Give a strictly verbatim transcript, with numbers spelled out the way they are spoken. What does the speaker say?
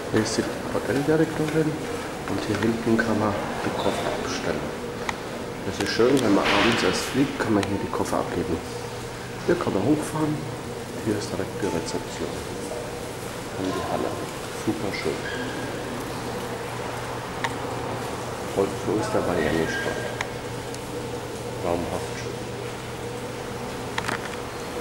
Hier ist die Hoteldirektorin und hier hinten kann man den Koffer abstellen. Das ist schön, wenn man abends erst fliegt, kann man hier die Koffer abgeben. Hier kann man hochfahren, hier ist direkt die Rezeption. In die Halle. Super schön. Und für uns dabei ja nicht dort. Traumhaft schön.